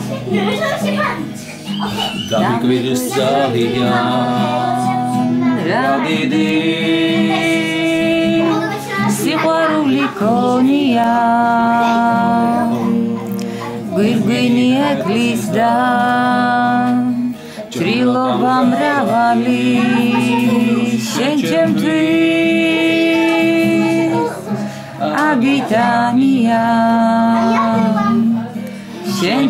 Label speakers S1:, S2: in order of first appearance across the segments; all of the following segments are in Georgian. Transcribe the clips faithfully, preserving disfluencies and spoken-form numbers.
S1: დამიკვირს ძალიან რა დიდი სიყვარული ქონია გვირგვინი ეკლის და ჭრილობა მრავალი შენ ჩემთვის აგიტანია შენ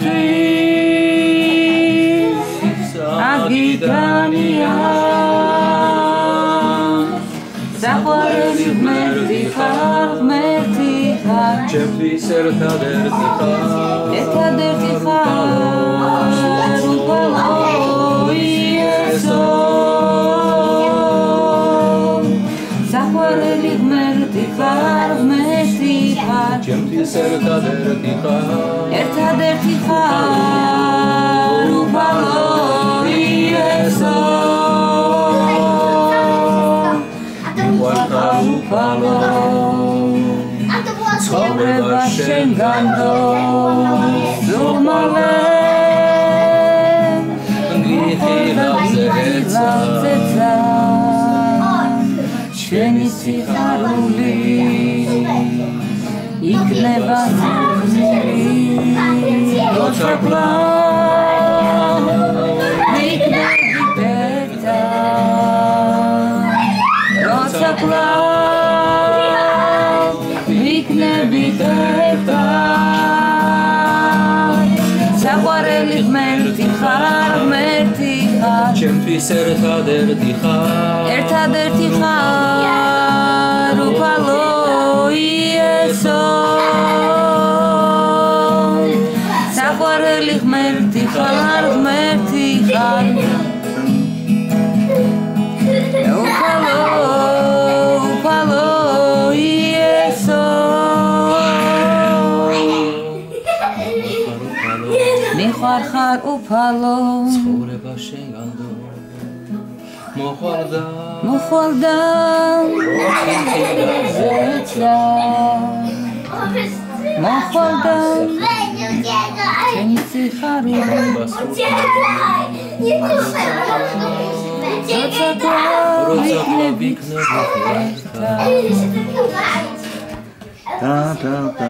S1: ჩემთვის აგიტანია საყვარელი ღმერთი ხარ ღმერთი ხარ
S2: ჩემთვის ერთადერთი ხარ
S1: ერთადერთი ხარ უფალო იესო საყვარელი ღმერთი ხარ ღმერთი ხარ
S2: ჩემთვის ერთადერთი ხარ
S1: ერთადერთი ხარ უფალო იესო უფალო ცხოვრება შენგანო ზურმალე გიხილავზეცა შენი სიხარული იქნება როცა კლავ იქნები პეცა როცა კლავ იქნები პეცა საყვარელი ღმერთი ხარ ღმერთი ხარ
S2: ჩემთვის ერთადერთი ხარ
S1: ერთადერთი ხარ უფალო იესო საყვარელი ღმერთი ხარ ღმერთი ხარ უფალო უფალო იესო მიხვარ ხარ უფალო
S2: ცხოვრება შენგანო მოხვალდა
S1: მოხვალდა ზეცა მოხვალდა შენი სიხარული როცა კლავ იქნები
S2: ვიქნები ერთად
S1: და და